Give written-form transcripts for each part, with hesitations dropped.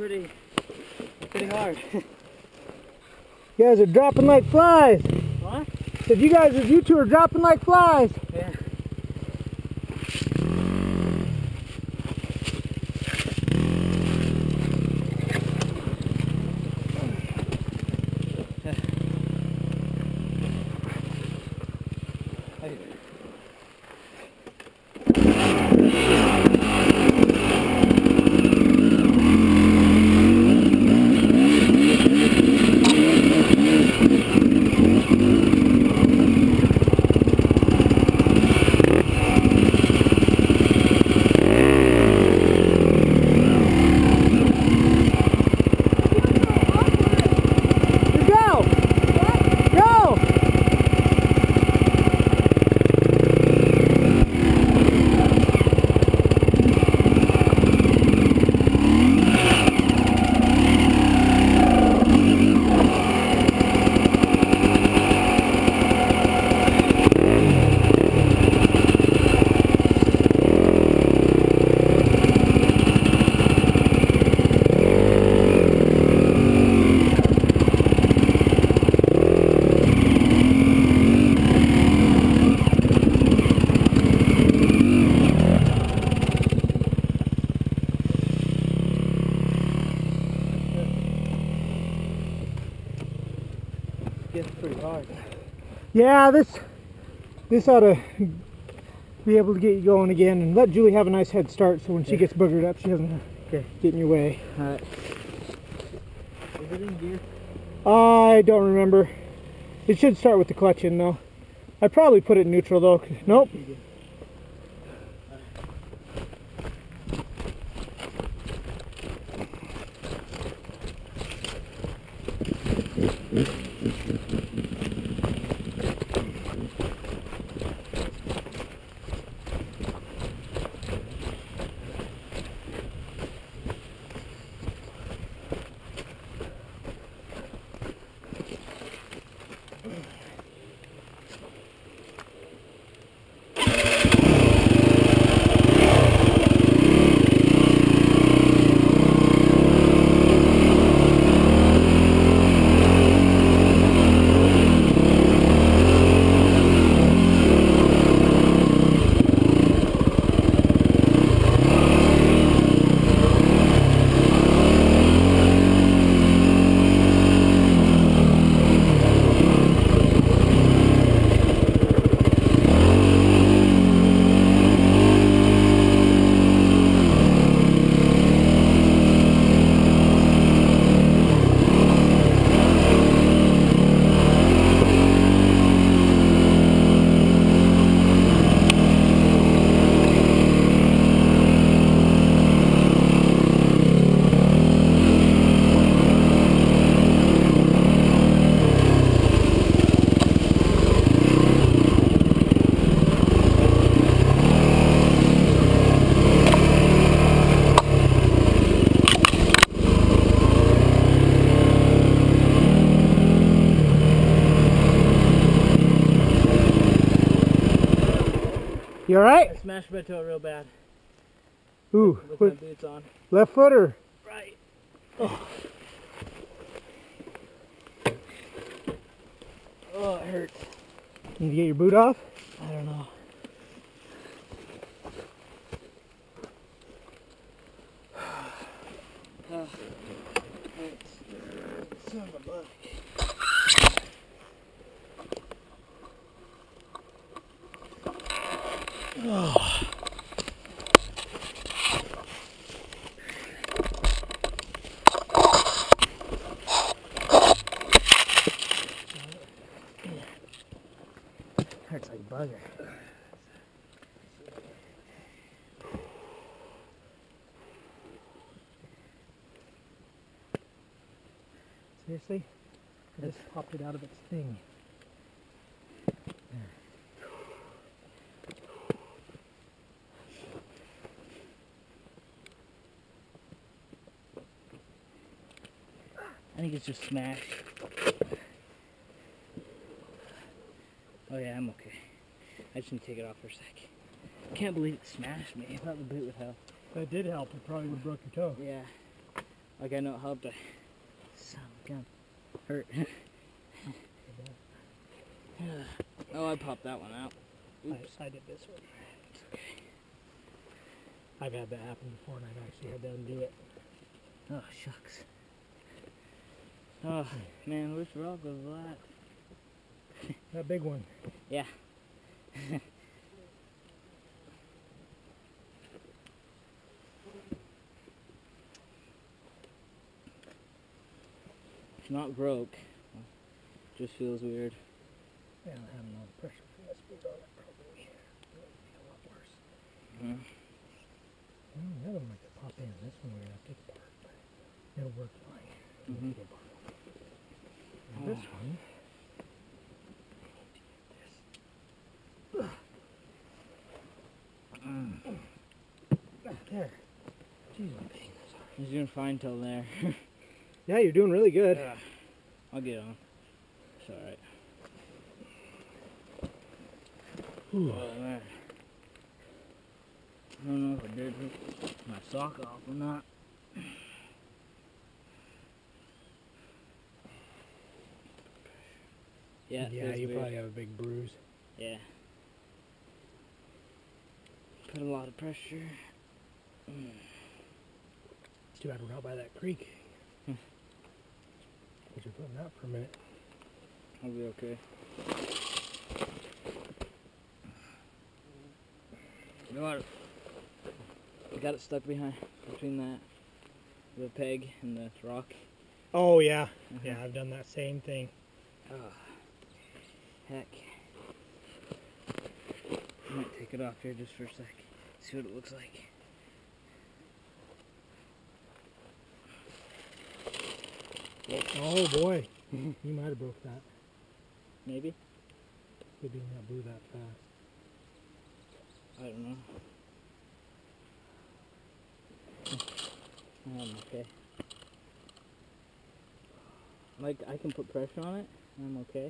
pretty hard. You guys are dropping like flies. What? Said you two are dropping like flies. Yeah. It's pretty hard. Yeah, this ought to be able to get you going again, and let Julie have a nice head start so when she gets boogered up she doesn't get in your way. Alright. Is it in gear? I don't remember. It should start with the clutch in though. I'd probably put it in neutral though. Nope. You alright? I smashed my toe real bad. Ooh. With my boots on. Left foot or? Right. Oh. Oh, it hurts. Need to get your boot off? I don't know. Oh, hurts. Son of a bug. Oh. Hurts like a bugger. Seriously? I just popped it out of its thing. I think it's just smashed. Oh yeah, I'm okay. I just need to take it off for a sec. I can't believe it smashed me. I thought the boot would help. That did help. It probably would have broke your toe. Yeah. Like I know it helped. Son of a gun. Hurt. Oh, I popped that one out. Oops. I did this one. I've had that happen before, and I've actually had to undo it. Oh, shucks. Oh, man, which rock was that? That big one. Yeah. It's not broke. Just feels weird. Yeah, I don't have enough pressure for this big on it, probably. It would be a lot worse. Mm. Well, the other one I could pop in. This one we're going to take apart, but it'll work fine. Mm-hmm. This one. There. Jeez, I'm paying this hard. He's doing fine till there. Yeah, you're doing really good. I'll get on. It's alright. Oh, man. I don't know if I did take my sock off or not. Yeah, Yeah, you probably have a big bruise. Yeah. Put a lot of pressure. It's too bad we're not by that creek. But you're putting that for a minute. I'll be okay. I got it stuck between the peg and the rock. Oh, yeah. Yeah, I've done that same thing. Oh, heck. I might take it off here just for a sec. See what it looks like. Oh, boy. You might have broke that. Maybe? Good thing that blew that fast. I don't know. Okay. Like, I can put pressure on it, and I'm okay.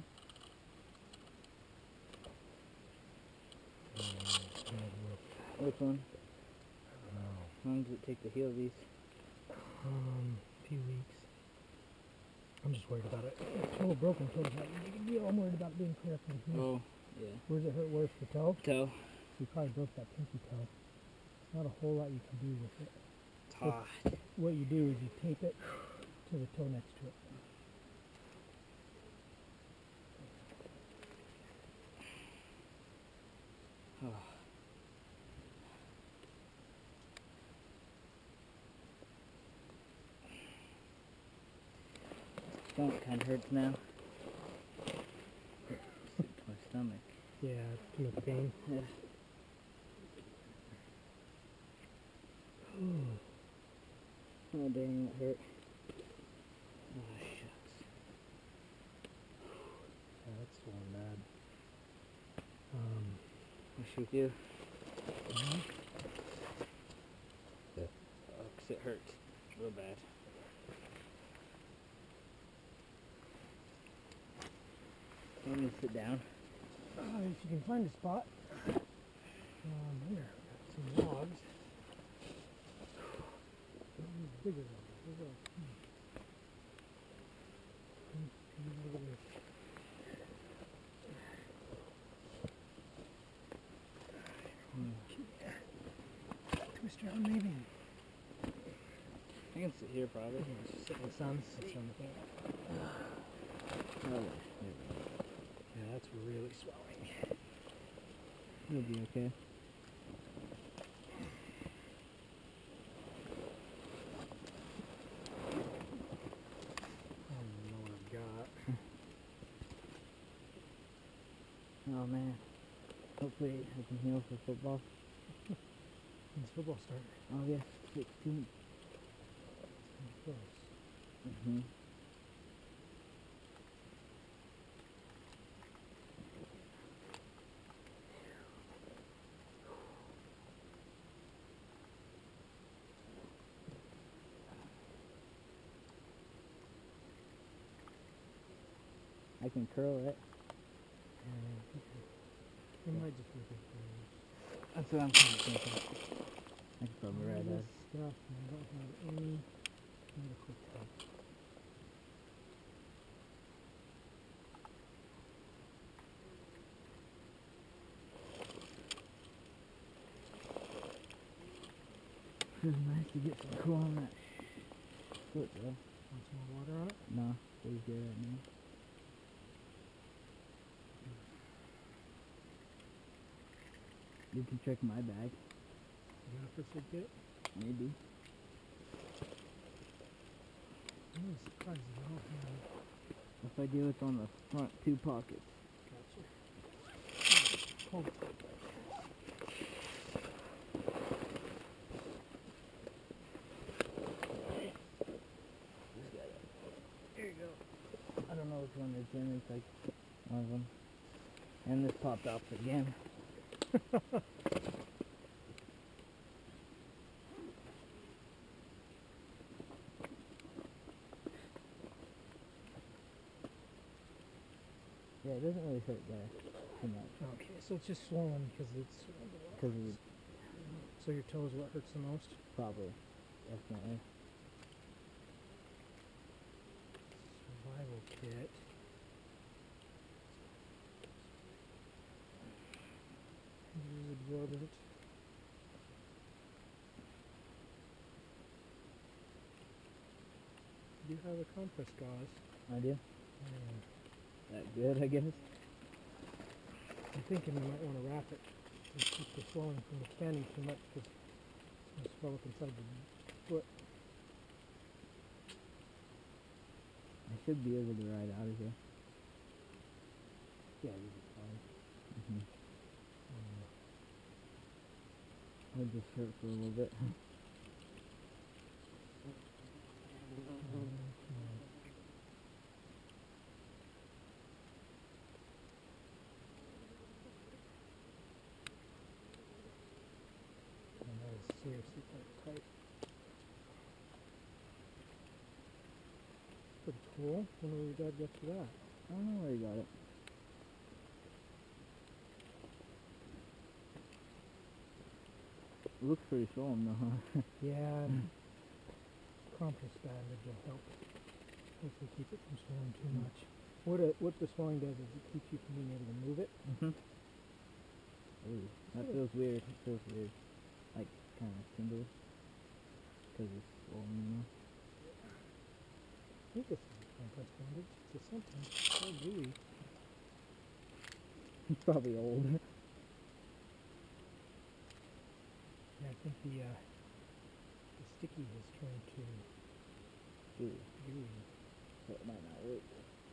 Which one? I don't know. How long does it take to heal these? A few weeks. I'm just worried about it. It's so broken toes. I'm worried about being clear from here. Oh, yeah. Where does it hurt worse, the toe? Toe. You probably broke that pinky toe. Not a whole lot you can do with it. It's hot. What you do is you tape it to the toe next to it. Oh. Stomach kind of hurts now. My stomach. Yeah, too much pain. Yeah. Oh dang, that hurt. Oh shucks. Yeah, that's swollen bad. What's with you? Oh, 'cause it hurts real bad. Let me sit down. If you can find a spot. Here, got some logs. Bigger ones. Twist around maybe. I can sit here probably. Sit in the sun. Sit on the thing. Oh, Yeah, that's really swelling. it'll be okay. I don't know what I've got. Oh man. Hopefully I can heal for football. When's football start? Oh yeah, 16. Close. Mm-hmm. I can curl it. It might just be good for you. That's what I'm thinking. I can probably ride All that. this stuff, and I don't have any feels nice to get some cool on that foot though. Want some more water on it? No, feels good right now. You can check my bag. You got a first aid kit? Maybe. I'm really surprised you don't have. If I do, it's on the front 2 pockets. Gotcha. Hold it. There you go. I don't know which one it's in. It's like one of them. And this popped off again. Yeah, it doesn't really hurt there too much. Okay, so it's just swollen because it's. Because of the, So your toe is what hurts the most? probably, definitely. Survival kit. Use absorbent. You have a compress gauze. I do? Yeah. That good, I guess? I'm thinking you might want to wrap it and keep the swelling from expanding too much because it's going to swell up inside the foot. I should be able to ride out of here. Yeah, you'll be fine. I'll just hurt for a little bit. And that is seriously quite tight. Pretty cool. I wonder where your dad gets to that. I don't know where he got it. It looks pretty swollen though, huh? Yeah. Compress bandage will help. Hopefully keep it from swelling too much. What the swelling does is it keeps you from being able to move it. Ooh, that feels weird. It feels weird. Like, kind of tingly. Because it's swollen, you know? I think this is a compress bandage. It's a something. It's so gooey. It's probably old. Yeah, I think the sticky has turned to Ooh, gooey. so it might not work.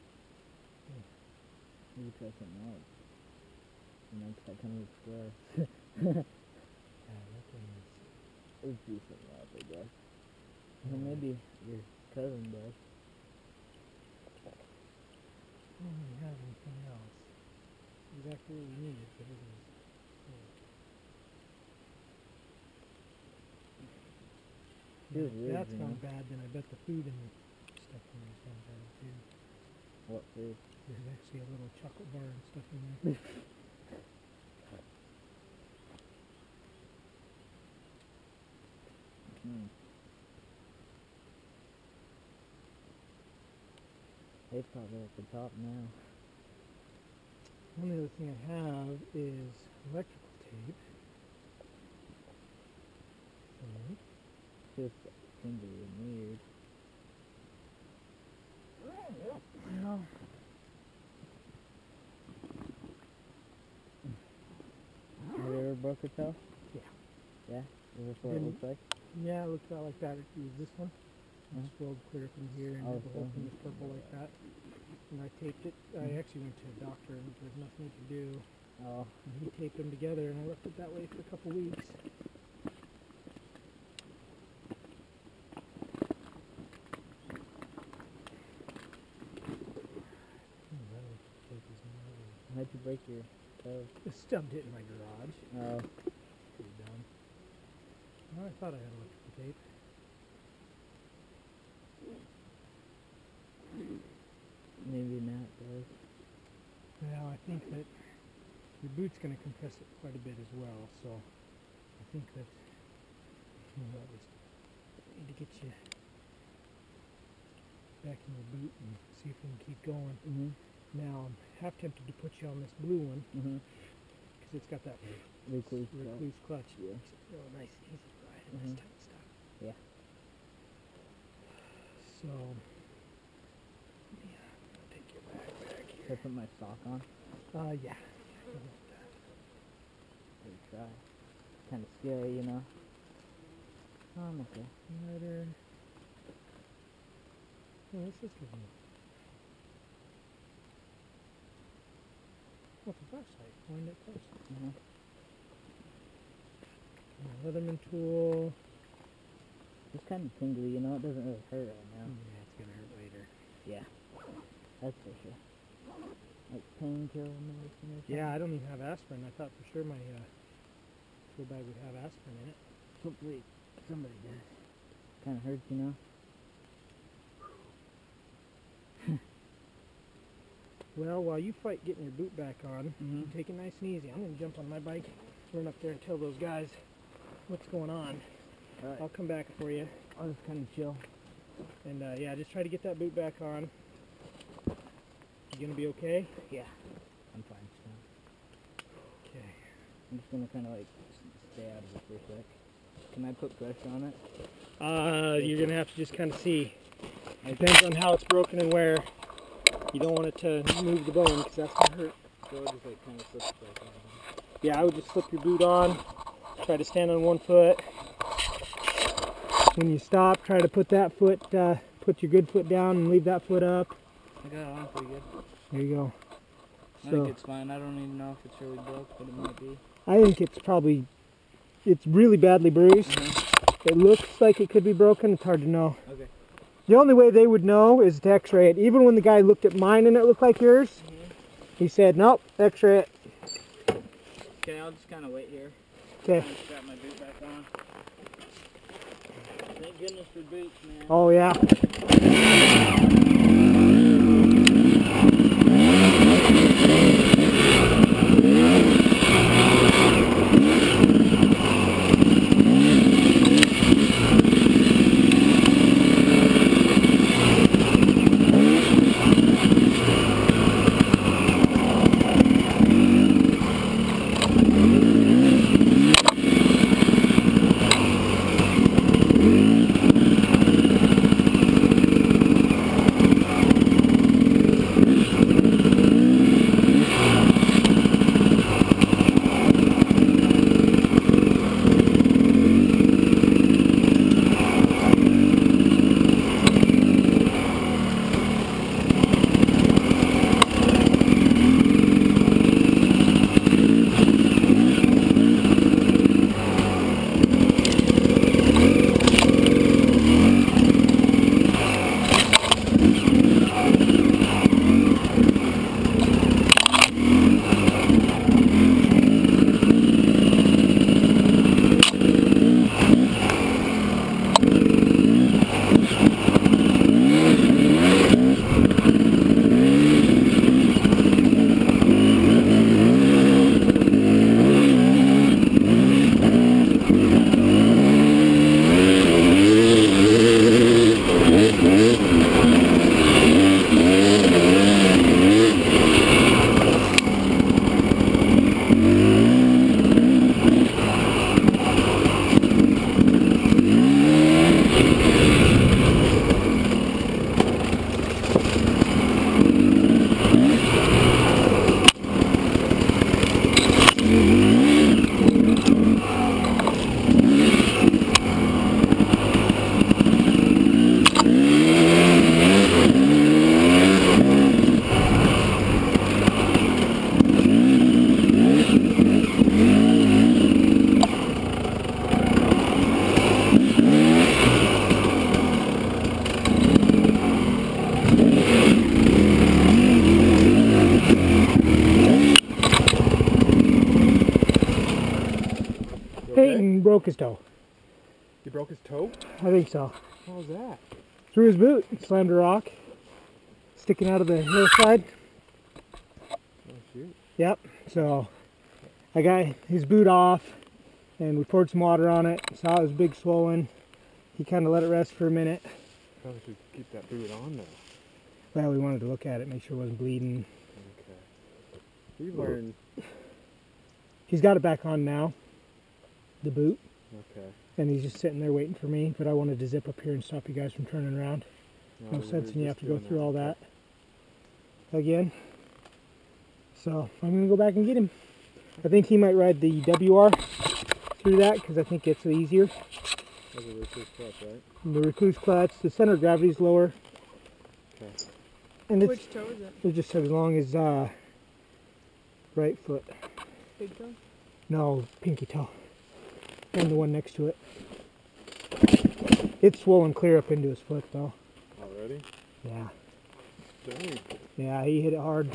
Maybe try something else. You know, 'cause that kind of looks gross. Yeah, that thing is. Let's do something else, I guess. Or maybe your cousin does. I don't really have anything else. Exactly what we needed, but it is. Feels If weird, that's you gone know? bad, then I bet the food and stuff in there's gone bad too. What food? There's actually a little chocolate bar and stuff in there. They probably at the top now. The only other thing I have is electrical tape. Just tingly and weird. Well, Have you ever broke a toe? Yeah. Yeah? Is this what it Didn't- looks like? yeah, it looks about like that. It was this one. Mhm. It's swelled clear from here and Oh, the whole thing so- is purple like that. And I taped it. I actually went to a doctor and there's nothing he could do. Oh, And he taped them together and I left it that way for a couple weeks. how'd you break your toe? I stubbed it in my garage. Oh, Pretty dumb. No, I thought I had electrical tape. maybe not, does. Well, I think that your boot's going to compress it quite a bit as well, so I think that I just need to get you back in your boot and see if we can keep going. Now, I'm half tempted to put you on this blue one because it's got that Recluse. recluse clutch. Yeah. Makes it real nice and easy to ride in this tight stuff. So, yeah, I'll take your backpack Should I here. put my sock on? Yeah. Maybe try. Kind of scary, you know. Oh, I'm okay. Lighter. Oh, what's this for? Oh, it's a flashlight. Wind it close. Leatherman tool. It's kind of tingly, you know. It doesn't really hurt right now. Yeah, it's gonna hurt later. Yeah, that's for sure. Like painkiller medicine or something. Yeah, I don't even have aspirin. I thought for sure my tool bag would have aspirin in it. Hopefully somebody does. Kind of hurts, you know. Well, while you fight getting your boot back on, Mhm. take it nice and easy. I'm gonna jump on my bike, run up there and tell those guys what's going on. Alright. I'll come back for you. I'll just kind of chill. And yeah, just try to get that boot back on. You gonna be okay? Yeah, I'm fine still. Okay. I'm just gonna kind of like stay out of it for a sec. Can I put pressure on it? You're gonna have to just kind of see. Depends on how it's broken and where. You don't want it to move the bone because that's gonna hurt. So I'll just like kind of slip it back on. Yeah, I would just slip your boot on. Try to stand on one foot. When you stop, try to put that foot, put your good foot down and leave that foot up. I got it on pretty good. There you go. I think it's fine. I don't even know if it's really broke, but it might be. I think it's really badly bruised. It looks like it could be broken. It's hard to know. Okay. The only way they would know is to x-ray it. Even when the guy looked at mine and it looked like yours, he said, nope, x-ray it. Okay, I'll just kind of wait here. Okay. Kind of strap my boot back on. Thank goodness for boots, man. Oh, yeah. Payton broke his toe. He broke his toe? I think so. How was that? Threw his boot, slammed a rock, sticking out of the hillside. Oh shoot. Yep. So I got his boot off, and we poured some water on it. Saw it was big swollen. He kind of let it rest for a minute. Probably should keep that boot on though. Well, we wanted to look at it, make sure it wasn't bleeding. Okay. You learned. He's got it back on now, the boot, Okay. and he's just sitting there waiting for me. But I wanted to zip up here and stop you guys from turning around. No we sense were in you just have to go doing through that. all that again. So I'm going to go back and get him. I think he might ride the WR through that because I think it's easier. That's a recluse clutch, right? And the recluse clutch, the center of gravity is lower. Okay. And it's, Which toe is it? it's just as long as right foot. Big toe? No, pinky toe. And the one next to it. It's swollen clear up into his foot though. Already? Yeah. Dang. Yeah, he hit it hard.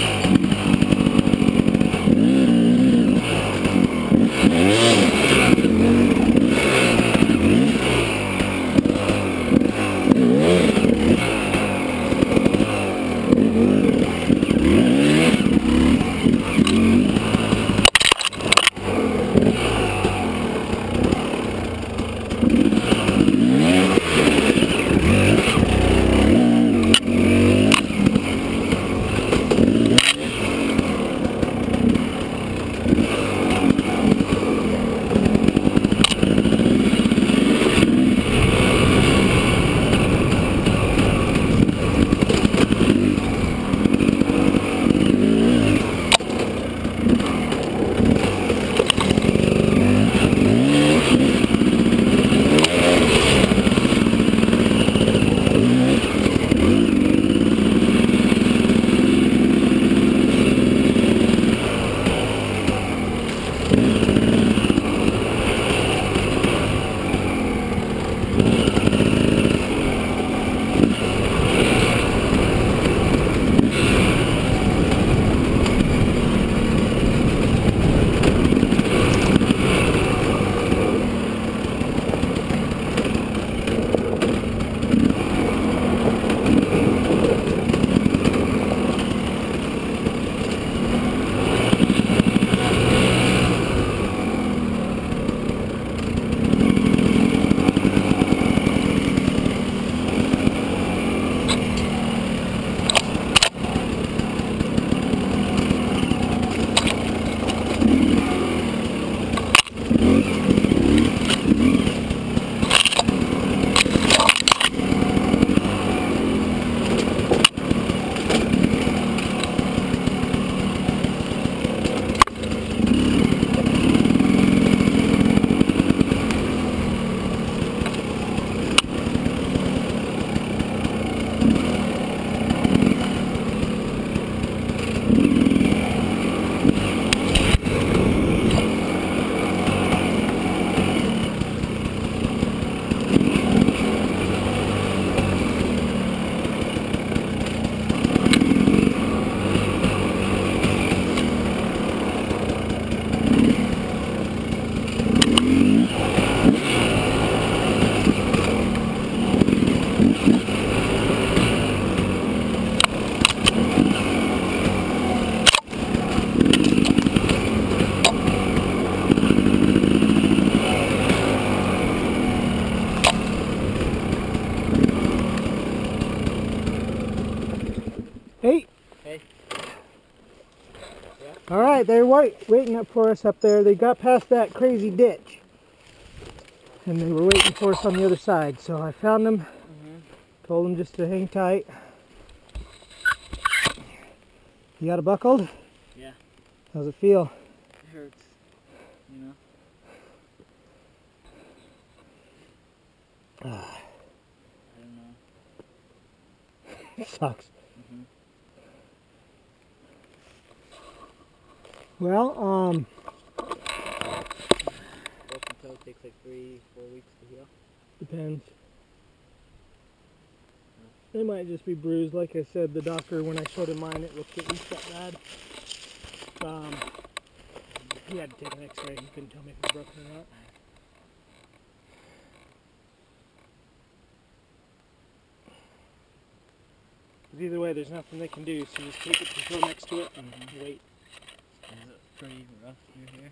Hey. Hey. All right, they're waiting up for us up there. They got past that crazy ditch. And they were waiting for us on the other side. So I found them, told them just to hang tight. You got it buckled? Yeah. How's it feel? It hurts. You know? I don't know. It sucks. Mm-hmm. Well, Broken toe takes like 3-4 weeks to heal. depends. They might just be bruised. Like I said, the doctor, when I showed him mine, it looked at least that bad. He had to take an x-ray. He couldn't tell me if it was broken or not. But either way, there's nothing they can do, so just take it, control next to it, and wait. Is it pretty rough through here?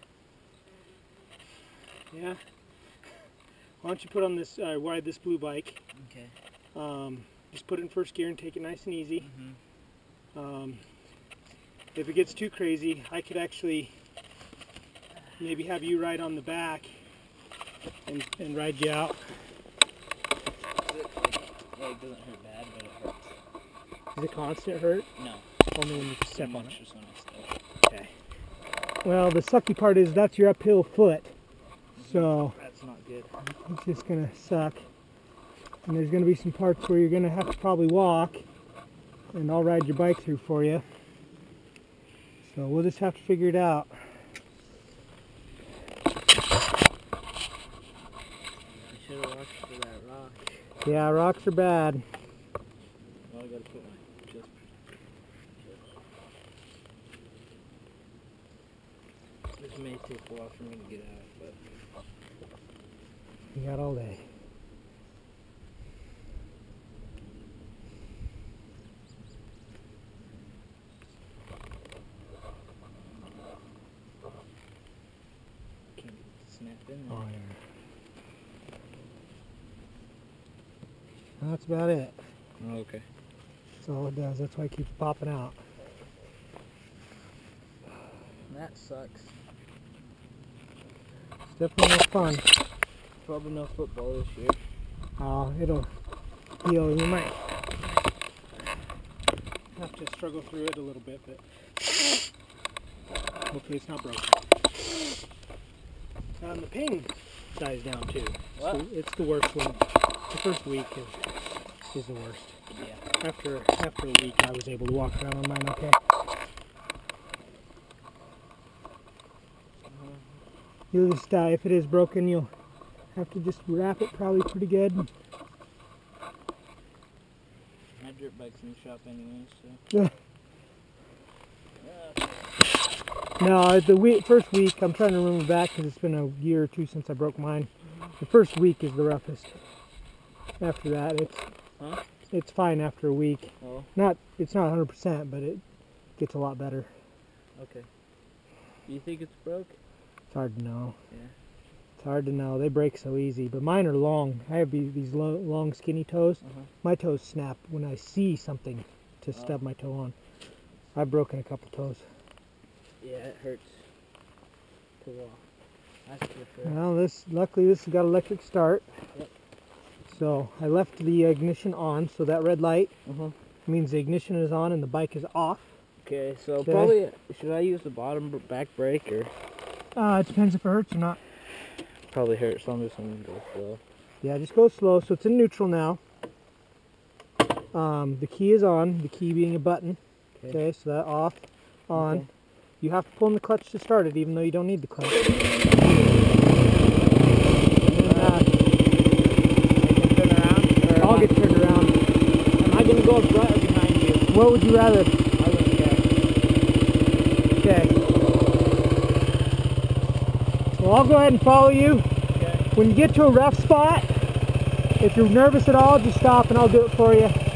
Yeah. Why don't you put on this, ride this blue bike. Okay. Just put it in first gear and take it nice and easy. Mm-hmm. If it gets too crazy, I could actually maybe have you ride on the back and ride you out. Is it like it doesn't hurt bad, but it hurts. Is it constant hurt? No. Only when you step on it. Just when I step. Okay. Well, the sucky part is that's your uphill foot. So That's not good. it's just gonna suck. And there's gonna be some parts where you're gonna have to probably walk, and I'll ride your bike through for you. So we'll just have to figure it out. I should have watched for that rock. Yeah, rocks are bad. Well, I gotta put my This may take a while for me to get out, but You got all day. can't get it to snap in there. Oh, yeah. And that's about it. Oh, okay. That's all it does. That's why it keeps popping out. That sucks. It's definitely no fun. Probably no football this year. It'll heal. You might have to struggle through it a little bit, but hopefully it's not broken. The pain dies down too. What? So it's the worst one. The first week is the worst. Yeah. After a week, I was able to walk around on mine okay. You'll just, if it is broken, you'll have to just wrap it probably pretty good. My dirt bike's in the shop anyway, so. Yeah. No, the first week, I'm trying to remember back because it's been a year or two since I broke mine. The first week is the roughest. After that, it's fine after a week. Oh. It's not 100%, but it gets a lot better. Okay. Do you think it's broke? It's hard to know. Yeah. It's hard to know. They break so easy, but mine are long. I have these long, skinny toes. My toes snap when I see something to stub my toe on. I've broken a couple toes. Yeah, it hurts to walk. That's for sure. Well, luckily this has got electric start. Yep. So I left the ignition on, so that red light means the ignition is on and the bike is off. Okay, so probably, should I use the bottom back brake or? It depends if it hurts or not. Probably hurts, so I'm just going to go slow. Yeah, just go slow. So it's in neutral now. The key is on, the key being a button. Okay, so that off, on. Okay. You have to pull in the clutch to start it, even though you don't need the clutch. I can turn around? I'll get turned around. Am I going to go in front or behind you? What would you rather? I wouldn't care. Okay. Well, I'll go ahead and follow you. Okay. When you get to a rough spot, if you're nervous at all, just stop and I'll do it for you.